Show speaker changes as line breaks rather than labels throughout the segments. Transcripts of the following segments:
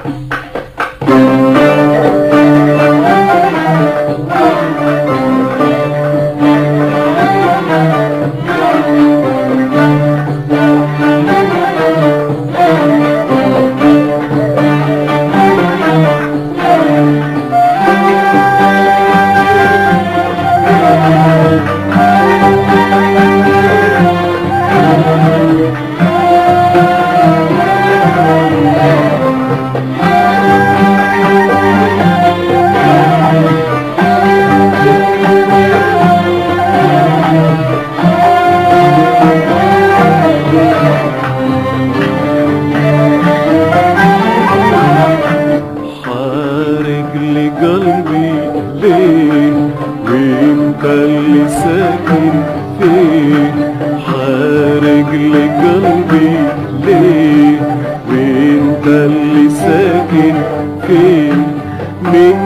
قلبي ليه وانت اللي ساكن فيه، حارق لي قلبي ليه وانت اللي ساكن فيه، من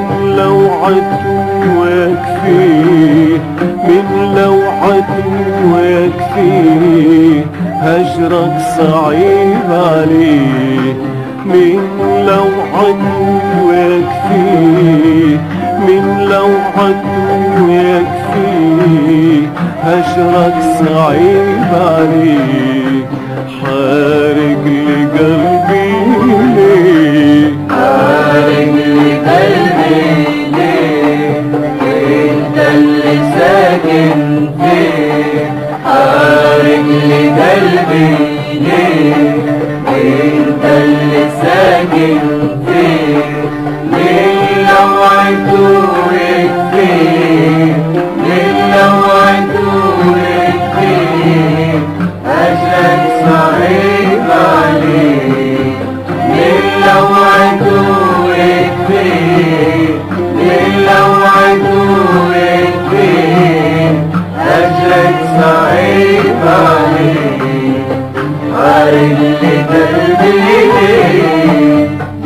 لوعتك فيه من لوعتك فيه، هجرك صعيب عليه من لوعتك فيه من لوعتك فيه، هجرك صعيب عليه، حارق لي قلبي ليه
حارق لي قلبي ليه وانت اللي ساكن فيه، حارق لي قلبي ليه وانت اللي ساكن فيه، من لوعتك فيه من لوعتك فيه، هجرك صعيب عليه، من لوعتك فيه من لوعتك فيه، هجرك صعيب عليه، حارق لي قلبي ليه.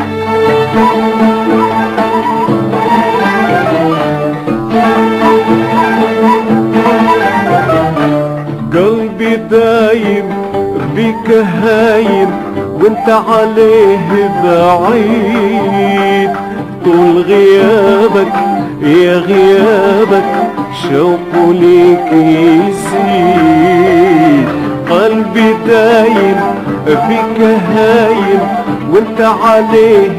قلبي دايم بك هايم وانت عليه بعيد، طول غيابك يا غيابك شوق ليك يزيد، قلبي دايم بك هايم وانت عليه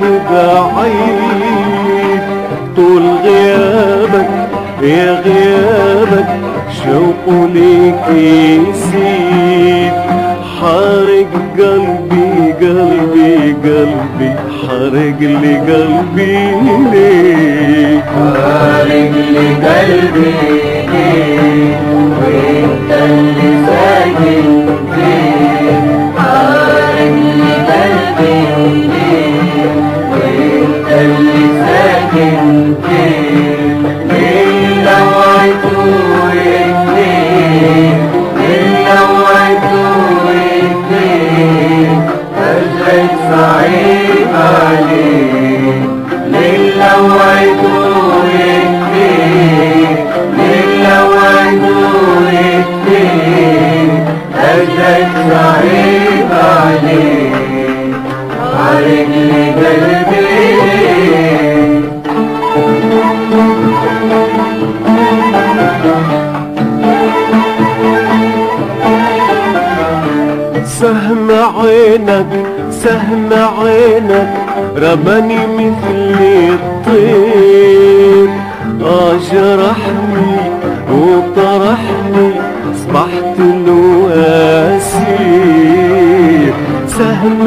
بعيد، طول غيابك يا غيابك شوق ليك يزيد، حارق قلبي قلبي قلبي، حارق لي قلبي ليه
حارق لي قلبي ليه وانت اللي ساكن فيه، حارق لي قلبي ليه وانت اللي ساكن فيه، من لوعتك فيه من لوعتك فيه، هجرك صعيب عليه، من لوعتك فيه من لوعتك فيه، هجرك صعيب عليه، حارق لي قلبي ليه.
سهم عينك سهم عينك رماني مثل الطير، جرحني وطرحني صبحت له أسير، سهم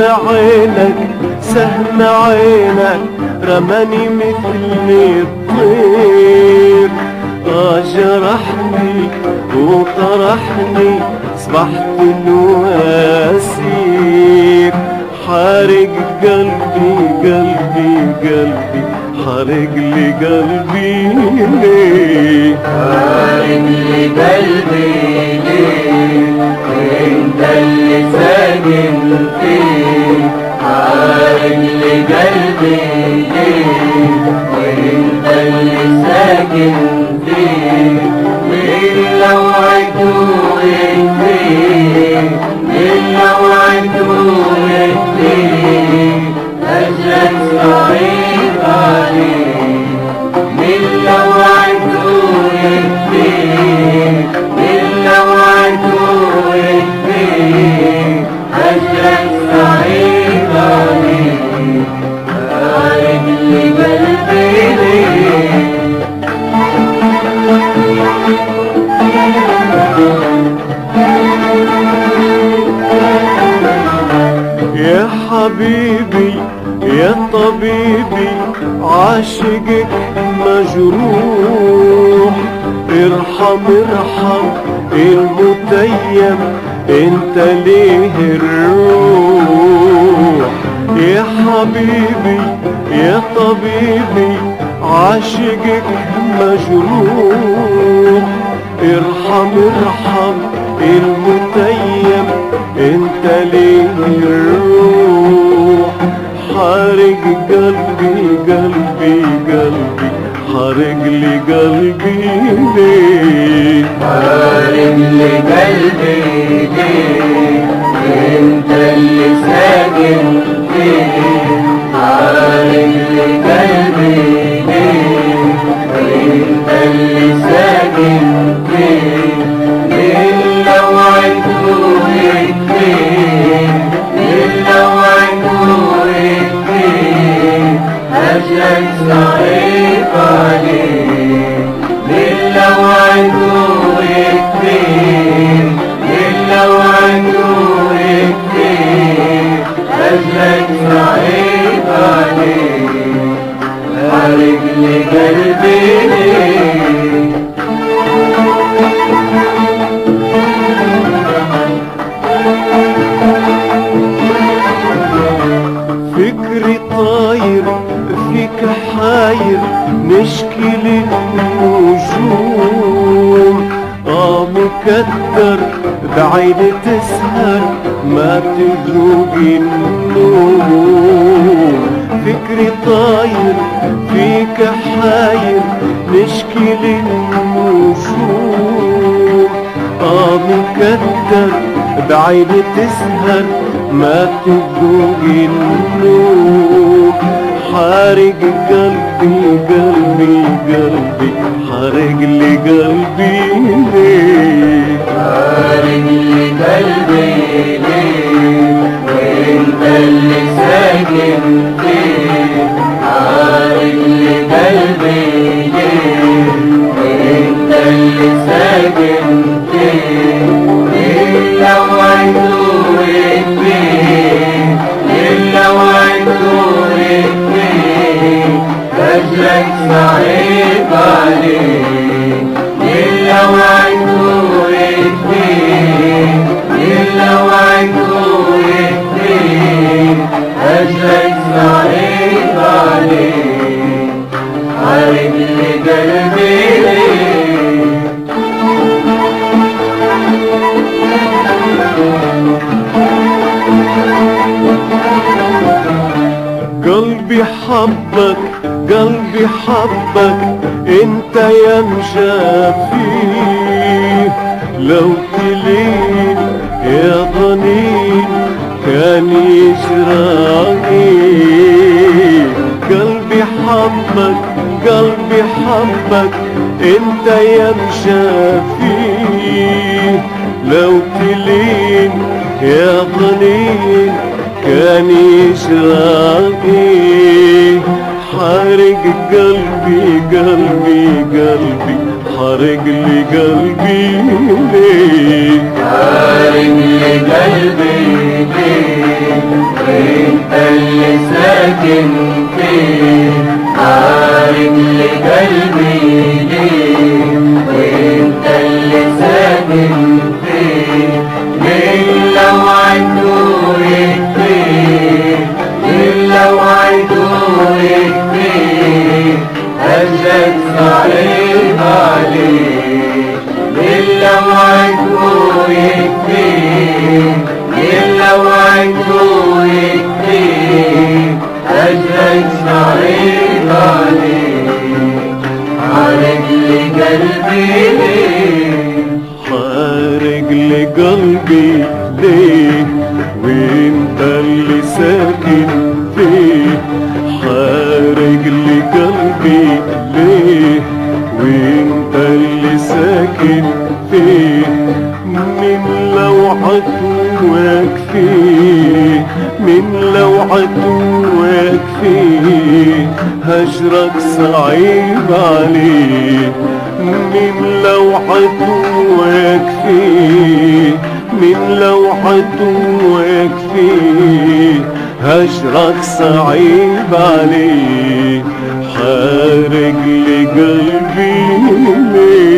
عينك رماني مثل الطير، جرحني وطرحني صبحت له أسير، حارق قلبي قلبي قلبي، حارق لي قلبي ليه
حارق لي قلبي ليه وانت اللي ساكن فيه، حارق لي قلبي ليه وانت اللي ساكن فيه، من لوعتك فيه من لوعتك فيه، هجرك
يا حبيبي يا طبيبي عاشقك مجروح، ارحم ارحم المتيم انت ليه الروح. يا حبيبي يا طبيبي عاشقك مجروح، ارحم ارحم المتيم انت ليه الروح. حارق قلبي قلبي قلبي حارق لي قلبي ليه،
حارق لي قلبي ليه انت اللي ساكن فيه. حارق لي قلبي ليه انت اللي ساكن فيه. من لو عدوك فيه من لو عدوك فيه هجرك صعيب عليه. من لو عدوك فيه من لو عدوك فيه هجرك صعيب عليه. حارق لي قلبي ليه
فكري طاير فيك حاير نشكي للنجوم. مكدر بعين تسهر ما تذوق النوم. فكري طاير فيك حاير نشكي للنجوم. مكدر بعين تسهر ما تذوق النوم. حارق قلبي قلبي قلبي حارق لي قلبي ليه،
حارق لي قلبي ليه وانت اللي ساكن فيه. حارق لي قلبي ليه وانت اللي ساكن فيه. إلا وعدوك فيه إلا وعدوك فيه هجرك صعيب عليه. إلا وعدوك فيه إلا وعدوك فيه هجرك صعيب عليه. حارق لي قلبي ليه
قلبي حبك قلبي حبك انت يا مشافيه. لو تلين يا ضنين كان يجراني. قلبي حبك قلبي حبك انت يا مشافيه. لو تلين يا ضنين كان يشرقي. حارق قلبي قلبي قلبي حارق لي قلبي ليه،
حارق لي قلبي ليه وانت اللي ساكن فيه. حارق لي قلبي ليه وانت اللي ساكن فيه. من لو عدوك فيه من لو عدوك فيه هجرك صعيب عليه. من لو عدوك فيه من لو عدوك فيه هجرك صعيب عليه. حارق لي قلبي ليه
حارق لي قلبي ليه وانت اللي ساكن فيه. حارق لي قلبي ليه وانت اللي ساكن فيه. من لو عدوك فيه من لو عدوك فيه هجرك صعيب عليه. من لو عدوك فيه من لوحته ويكفيه هجرك صعيب عليه حارق لقلبي ليه